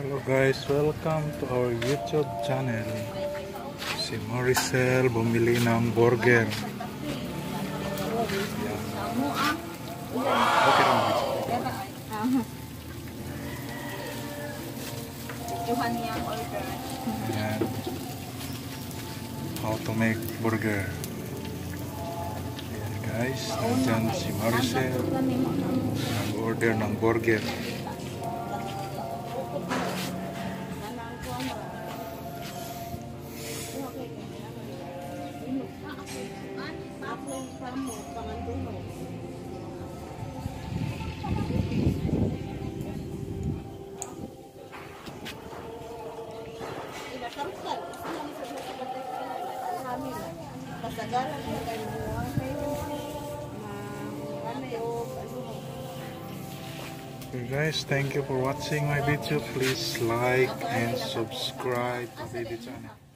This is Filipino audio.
Hello guys, welcome to our YouTube channel. Si Maricel bumili ng burger. Yan. Okay lang yan. How to make burger. Yan guys, nandyan si Maricel nag-order ng burger. Okay guys, thank you for watching my video. Please like and subscribe to the channel.